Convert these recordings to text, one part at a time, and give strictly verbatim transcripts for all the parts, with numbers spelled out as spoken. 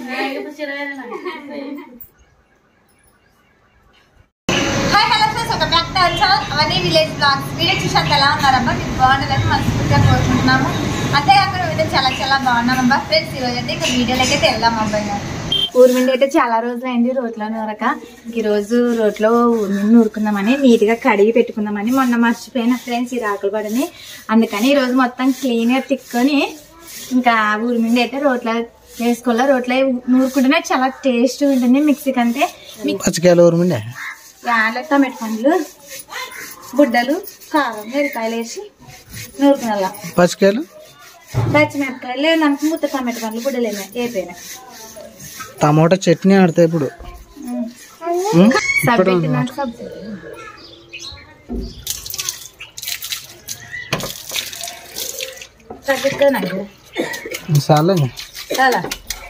Hi hello friends, ఒక back to our channel Avani village blogs. Video చూసాక ఎలా ఉన్నారబ్బా? మీకు బాగుంటుందని మనస్ఫూర్తిగా కోరుకుంటున్నాము. అంతేకాకుండా వీడియో చాలా చాలా బాగున్నామబ్బా. ఫ్రెండ్స్ ఈ రోజు అయితే ఇంకా వీడియోలోకి అయితే వెళ్దాం అబ్బాయి గారు. ఊరి నుండి అయితే చాలా రోజులు అయింది రోట్లో నూరక. ఈ రోజు రోట్లో ఊరి నుండి నూరుకుందామని నీట్ గా కడిగి పెట్టుకుందామని మొన్న మర్చిపోయిన ఫ్రెండ్స్ ఈ రాకులు పడని. అందుకని ఈ రోజు మొత్తం క్లీన్ గా తిక్కుని ఇంకా ఊరి నుండి అయితే రోట్లో వేసుకోవాలి. రోట్లో నూరుకుంటేనే చాలా టేస్ట్ ఉంటుంది. మిక్సీ కంటే టమాటో పండ్లు, బుడ్డలు, కారం, మిరకాయలు వేసి నూరుకున్న పచ్చికాయలు, పచ్చిమిరపకాయలు లేదంటే ముద్ద టమాటో పండ్లు, బుడ్డలు ఏమైనా టమాటా చట్నీ ఆడతాయి ఇప్పుడు. చాలా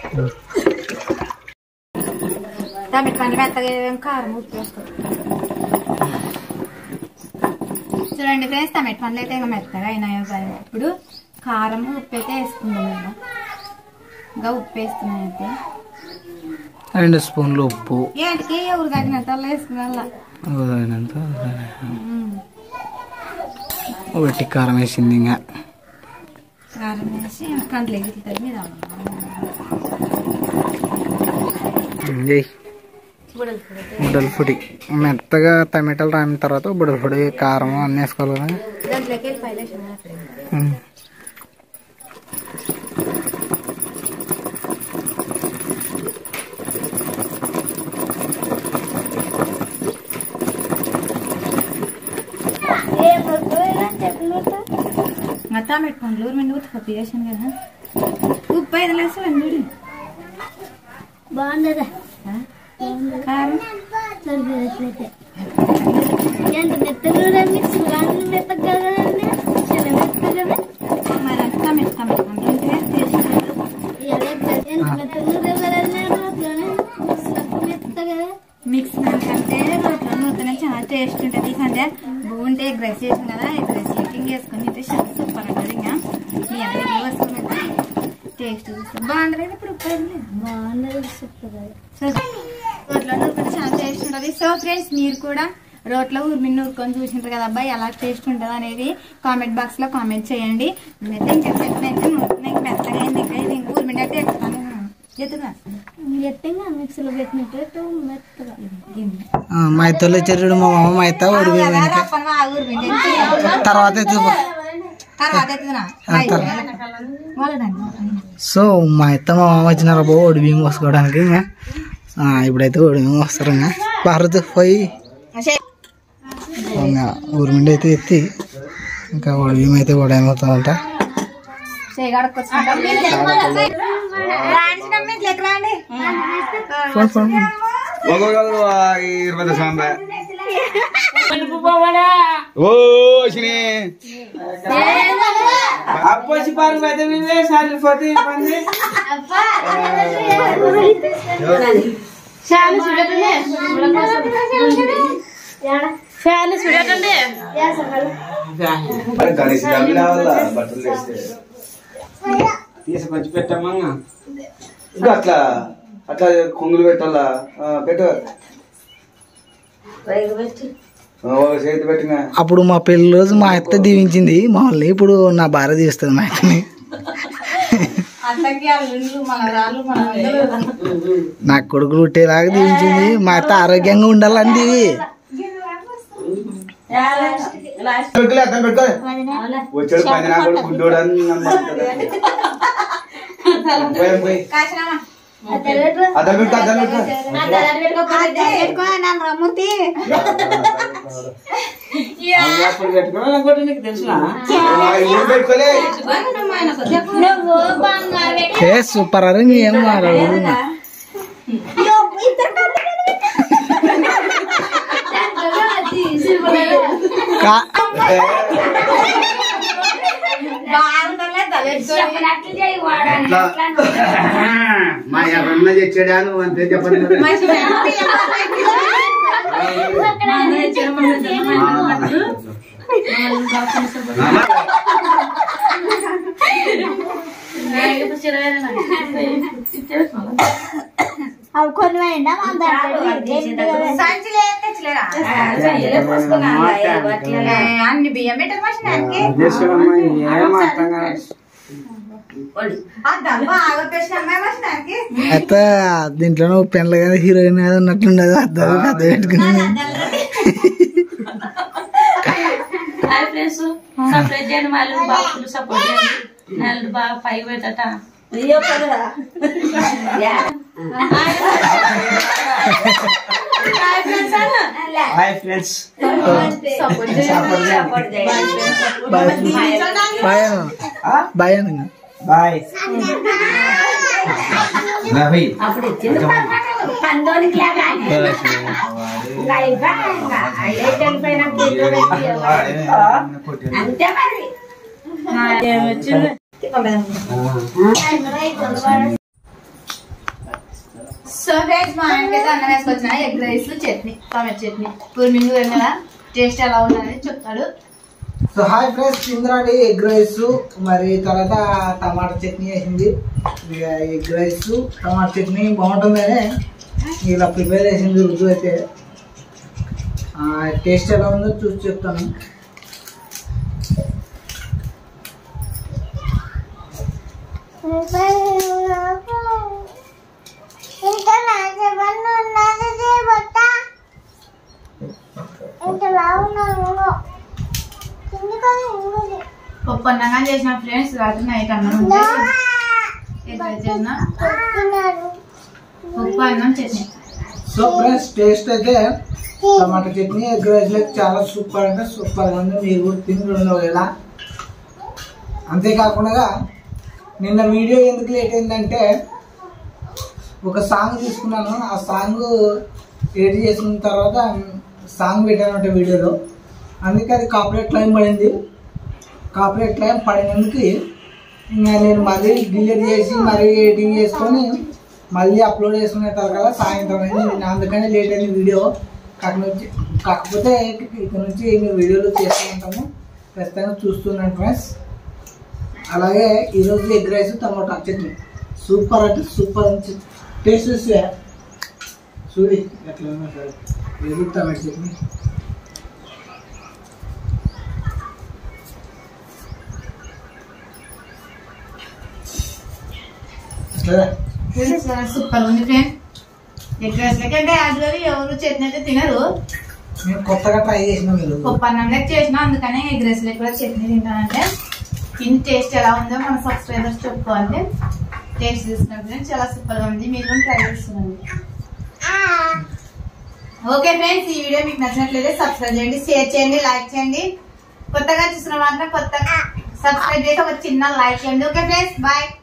టమాటో పండ్లు మెత్తగా కారం ఉప్పు వేసుకో. చూడండి ఫ్రెండ్స్, టమాటో పండ్లు అయితే ఇంకా మెత్తగా అయినాయో. ఇప్పుడు కారం ఉప్పు అయితే వేసుకుందాం. ఇంకా ఇంకా ఉప్పు వేస్తున్నాయి అయితే రెండు స్పూన్లు ఉప్పు. ఏంటికి ఎవరు తగినంత వేసుకున్నా. ఒకటి కారం వేసింది. ఇంకా కారం వేసి కంట్లో ఎగుతుంది మీద బుడ్డల పొడి మెత్తగా టమాటాలు రాని తర్వాత బుడ్డల పొడి కారం అన్నీ వేసుకోవాలి కదా. దాంట్లోకి వెళ్ళి టమాటో పండ్లు రెండు ఉత్పత్తి చేసాను కదా. ఉప్పు ఐదు లేసు వెండి బాగుండదా కారం సరిపోయినట్లయితే ఎంత మెత్తగా మెత్తగా మరి అంత టమాటో టమాటో పండ్లు మెత్తగా మిక్స్ అంటే రోట్లో నూతన చాలా టేస్ట్ ఉంటుంది. అంటే బాగుంటే ఎగ్ రైస్ చేసాం కదా, ఎగ్ రైస్ లిక్కింగ్ వేసుకొని తింటే సూపర్ ఉంటుంది. ఇంకా మీ అందరికీ వేసుకున్నట్టు టేస్ట్ చూస్తాం బాగుంటుంది. ఇప్పుడు ఉప్పు బాగుంటుంది, సూపర్. రోట్లో నూరుకుంటే చాలా టేస్ట్ ఉంటుంది. సో ఫ్రెండ్స్, మీరు కూడా రోట్లో ఊరిమి నూరుకొని చూసింటారు కదా అబ్బాయి, ఎలా టేస్ట్ ఉంటుంది అనేది కామెంట్ బాక్స్ లో కామెంట్ చేయండి. నేనైతే ఇంకా చెప్పినైతే నూరుకున్నా ఇంకా మెత్తగా అయింది. ఇంకా ఇది ఇంకా ఊరిమి అయితే ఎత్తుతాను ఎత్తుగా ఎత్తగా మిక్సీలో పెట్టినట్టు మెత్తగా మైతలు చెరుడు మా మామ మైత తర్వాత సో మా అత్త మా మామ వచ్చినారా బో ఒడి బియ్యం కోసుకోవడానికి. ఇంకా ఇప్పుడైతే ఒడి బియ్యం వస్తారు. ఇంకా భారత్ పోయి ఇంకా ఊరి నుండి అయితే ఎత్తి ఇంకా ఒడి బియ్యం అయితే కూడా ఏమవుతుందంట. అప్పొచ్చి పాలు పెద్దవి సాలిపోతే ఫ్యాన్ చూడండి తీసి మంచి పెట్టామా. ఇంకా అట్లా అట్లా కొంగులు పెట్టాలా పెట్ట చేతి పెట్టిన. అప్పుడు మా పెళ్లి రోజు మా అత్త దీవించింది మామూలు. ఇప్పుడు నా భార్య దీవిస్తుంది మా అత్తని. నా కొడుకులు పుట్టేలాగా దీవించింది. మా అత్త ఆరోగ్యంగా ఉండాలంది. వచ్చాడు పని నా కూడా గుడ్డోడు అని అద్దలు పెట్టు అద్దలు పెట్టు పెట్టుకోలే సూపర్ అని ఏం మారాడు. మా ఎవరన్నా తెచ్చాడాను అంతే చెప్పండి. అవి కొన్ని పోయిందా అన్ని బియ్యం పెట్టదు మనిషి అయితే దీంట్లో పెన్లు కానీ హీరోయిన్ అది ఉన్నట్లుండదు అద్దరు అద్దె పెట్టుకుని సపరేట్ చేయండి వాళ్ళు బాబులు సపోర్ట్ చేయండి నల్లు బాగా పైకి పెట్టట హాయ్ ఫ్రెండ్స్ బాయ్ బాయ్ అని బాయ్ అప్పుడు ఇచ్చింది పందోనికి లాగా అంతే మరి సో ఫ్రెండ్స్ మా ఆయనకైతే అన్నం వేసుకొచ్చిన egg rice chutney tomato chutney పూర్మింగ్ కదా టేస్ట్ ఎలా ఉందని చెప్తాడు. సో హాయ్ ఫ్రెండ్స్ ఇంద్రాడి ఎగ్ రైస్ మరి తర్వాత టమాటా చట్నీ వేసింది. ఎగ్ రైస్ టమాటా చట్నీ బాగుంటుందనే ఇలా ప్రిపేర్ చేసింది రుజు అయితే. టేస్ట్ ఎలా ఉందో చూసి చెప్తాను. పప్పు అన్నంగా చేసిన ఫ్రెండ్స్ రాత్రి నైట్ అన్నం చేసిన పప్పు అన్నం చట్నీ. సో ఫ్రెండ్స్ టేస్ట్ అయితే tomato chutney egg rice like చాలా సూపర్ అంటే సూపర్గా ఉంది. మీరు కూడా తిని చూడండి ఎలా. అంతేకాకుండా నిన్న వీడియో ఎందుకు లేట్ అయిందంటే ఒక సాంగ్ తీసుకున్నాను. ఆ సాంగ్ ఎడిట్ చేసిన తర్వాత సాంగ్ పెట్టానంటే వీడియోలో, అందుకే అది కాపీరైట్ క్లెయిమ్ పడింది. కాపీరైట్ క్లెయిమ్ పడినందుకు ఇంకా నేను మళ్ళీ డిలీట్ చేసి మరీ ఎడిటింగ్ చేసుకొని మళ్ళీ అప్లోడ్ చేసుకునే తర్వాత సాయంత్రం అయింది. నేను అందుకని లేట్ అయింది వీడియో. కాకపోతే కాకపోతే ఇక్కడ నుంచి మేము వీడియోలు చేస్తూ ఉంటాము, ఖచ్చితంగా చూస్తున్నాను ఫ్రెండ్స్. అలాగే ఈరోజు egg rice tomato chutney super అంటే సూపర్ అని టేస్ట్ చూస్తే చూడి ఎట్లా ఉన్నా సరే ఎగ్ టమాటా చట్నీ. సూపర్ ఉంది ఫ్రెండ్. ఎగ్ రైస్ అంటే యాక్చువల్లీ ఎవరు చట్నీ అయితే తినరు. మేము కొత్తగా ట్రై చేసినాం. మీరు పప్పు అన్నం లెక్క చేసినా, అందుకనే ఎగ్ రైస్ కూడా చట్నీ తింటానంటే తిని టేస్ట్ ఎలా ఉందో మన సబ్స్క్రైబర్స్ చెప్పుకోవాలి. టేస్ట్ తీసుకున్నాం చాలా సూపర్ గా ఉంది. మీరు కూడా ట్రై చేస్తున్నాను. ఓకే ఫ్రెండ్స్, ఈ వీడియో మీకు నచ్చినట్లయితే సబ్స్క్రైబ్ చేయండి, షేర్ చేయండి, లైక్ చేయండి. కొత్తగా చూసిన మాత్రం కొత్తగా సబ్స్క్రైబ్ చేసి ఒక చిన్న లైక్ చేయండి. Okay friends, bye.